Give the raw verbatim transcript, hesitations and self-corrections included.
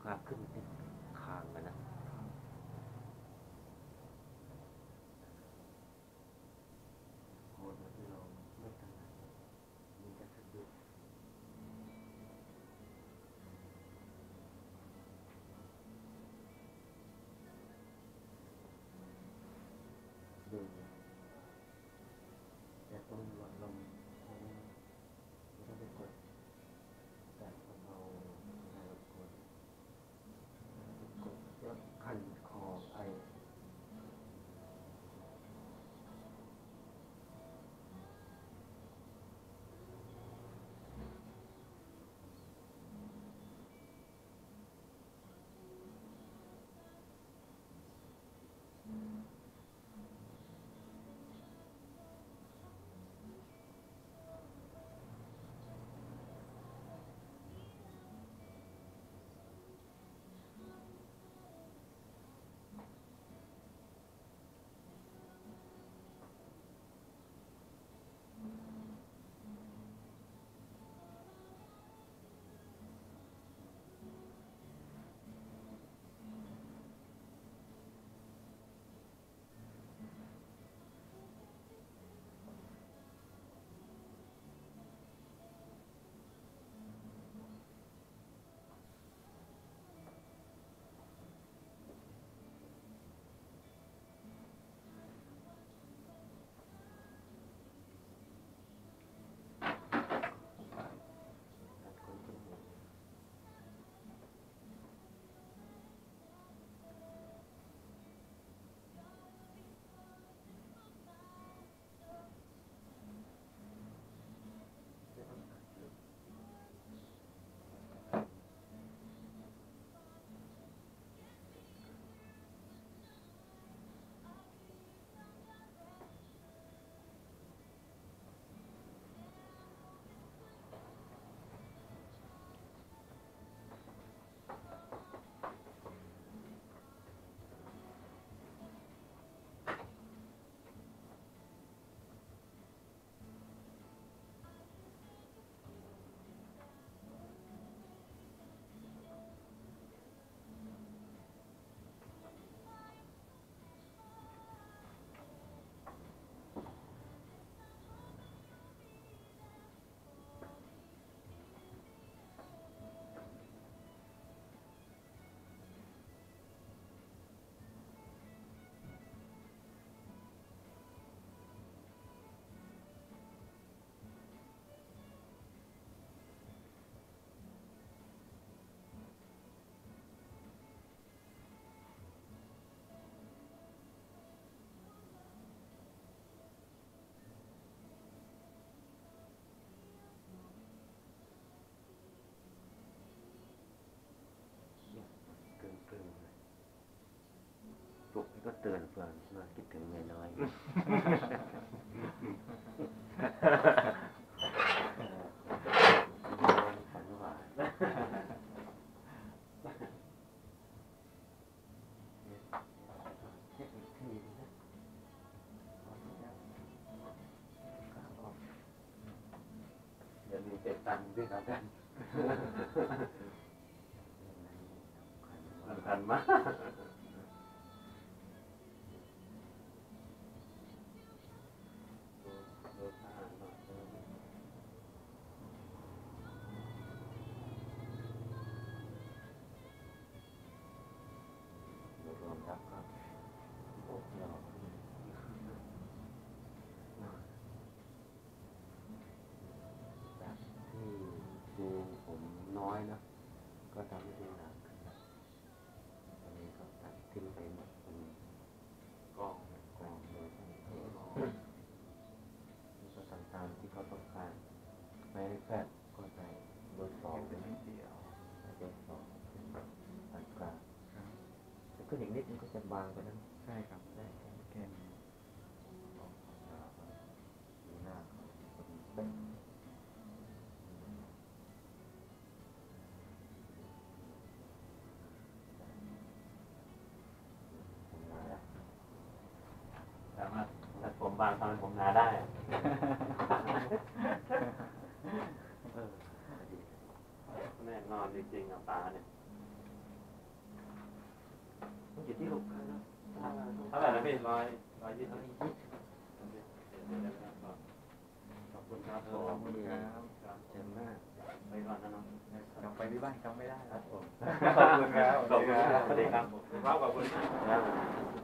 าขึ้นที่คางกันนะโหดที่เราไม่ถนัดมันจะสะดุดดูแต่ต้องหลอดลมไม่ต้องไปกดแต่เบาๆไม่รบกวนกดเยอะคันคอไอก็เตือนเพื่อนว่าคิดถึงเมียน้อยฝันหวานเดี๋ยวมีเจ็บตันด้วยครับท่านสำคัญมากดูผมน้อยนะก็ทำให้ดูหนักขึ้นนะตอนนี้ก็ตัดทิ้งไปหมดเป็นกองกองโดยทั้งตัวนี่ก็ตามตามที่เขาต้องการไม่ได้แพทย์ก็ใส่เบอร์สองเป็นนิดเดียวเบอร์สองเป็นปานกลางแต่ก็อีกนิดมันก็จะบางไปนั้นใช่ครับได้แค่นี้ดูหน้าเขาเป็นสามารถตัดผมบางทำให้ผมหนาได้แน่นอนจริงๆอ่ะป๋าเนี่ยอยู่ที่หกพันแล้วเท่าไหร่นะพี่ร้อยร้อยยี่สิบขอบคุณครับขอบคุณครับครับเชิญมากไปก่อนนะน้องกลับไปที่บ้านจำไม่ได้ครับผมขอบคุณครับขอบคุณครับสวัสดีครับขอบคุณครับครับ